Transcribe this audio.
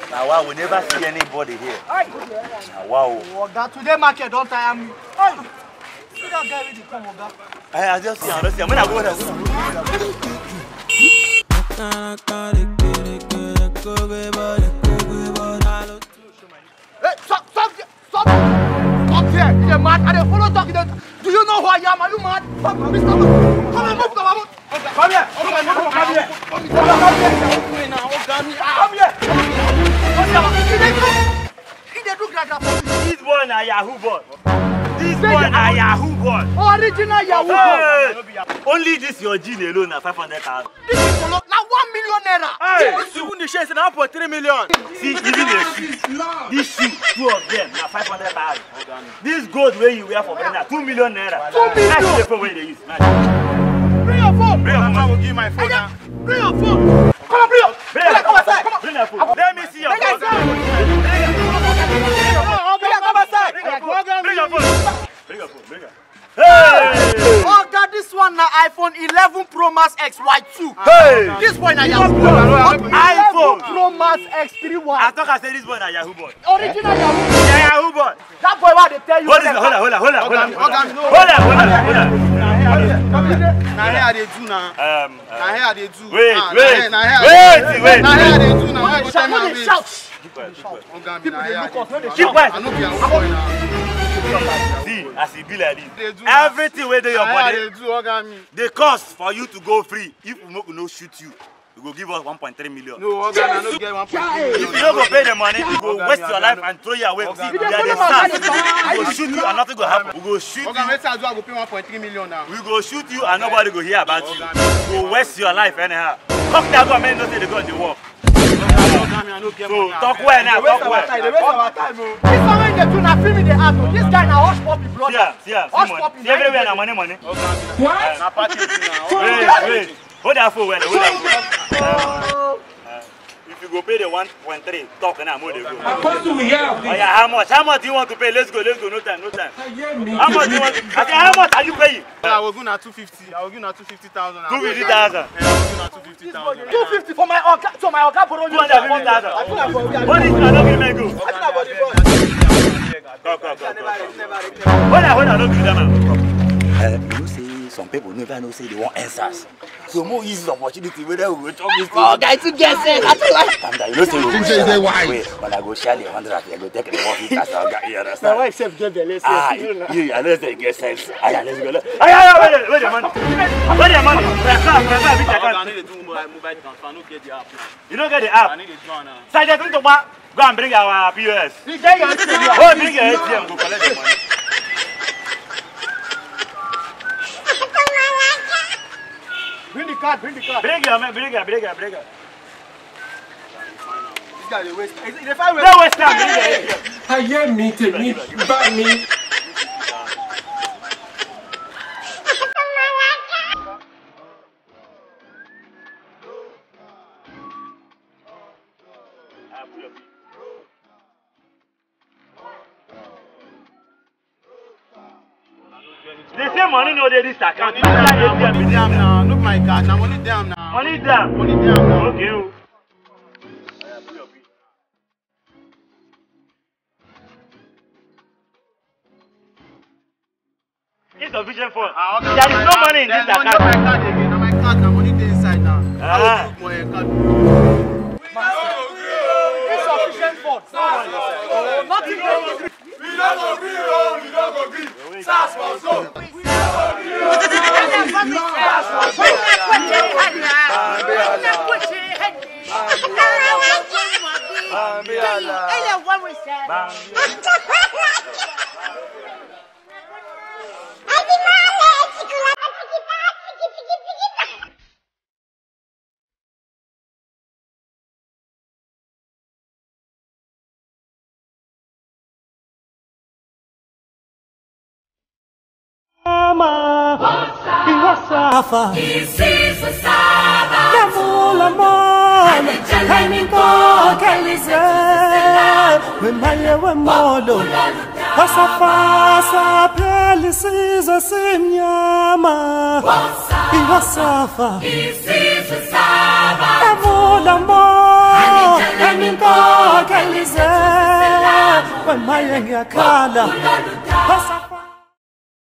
Now, wow, we never see anybody here. Now, wow. Oga, today market don't tire me. See that guy with the come, Oga. I just see, I'm gonna go there. Hey, stop here. You're mad. I don't follow talking. Do you know who I am? Are you mad? Come and move. Come here. This boy na Yahoo boy. This boy na Yahoo boy. Original Yahoo boy. Only this your gene alone na 500,000. This is now 1 million naira. Even the shares na 1.3 million. See, even the shoes. These shoes, 2 of them na 500,000. This gold where you wear for na 2 million naira. 2 million. That's the phone where they use. Bring your phone. Bring your phone. I will give my phone now. Bring your phone. Come on, bring your phone. Come outside. Bring your phone. Let me see your phone. Bring your phone. Hey! Oh God, this one na iPhone 11 Pro Max X Y2. Hey! This one na Yahoo boy. iPhone Pro Max X 3Y. I thought I said this boy na Yahoo boy. Original Yahoo. Yeah, Yahoo boy. That boy what they tell you. Hold on. Now here they do now. Now here they do. Wait. Keep quiet. See, as it be like this, everything where they your body, they cost for you to go free. If we no shoot you, we go give us 1.3 million. No, I don't get 1.3 million. If you don't go pay the money, you go waste your life and throw you away. See, they are the stars. We go shoot you and nothing will happen. We go shoot you. I go pay 1.3 million now. We go shoot you and nobody go hear about you. We go waste your life anyhow. Talk that government don't say they go on the work. So talk well now, talk well. This one when they do not film in the house. This guy now hush puppy brother. Hush puppy. Everywhere now money. What? Wait. Hold that phone well. If you go pay the 1.3, talk now more they go. Oh yeah, how much? How much do you want to pay? Let's go. No time. How much do you want? I say, how much are you paying? I will go now 250. I will give now 250,000. 250,000. 250 for my organ. So my organ borrow 250,000. What is another agreement go? Hold on, don't give them. You see, some people never know say they want answers. So more easy opportunity whether we will talk this thing. Oh, guys, to guess it. You know, say why? Wait, when I go share the 100, I go take the 150,000. You understand? My wife said get the less. You understand? Get sense. Let's go. Wait the money. You don't get the app. Sergeant, go and bring our POS. Oh, bring your ATM. Go collect the money. Bring the card. Bring it. This guy they waste. If I waste, no waste time. Bring the ATM. I hear me, take me, back me. They say money no dey this account. money damn now. Look my card now. Money damn now. Money down. Okay. Insufficient funds. There is no money in this account. My card again. My card now. Money dey inside now. I will put my card. Insufficient funds. Nothing. We don't agree. SARS must go. mayenge akhala.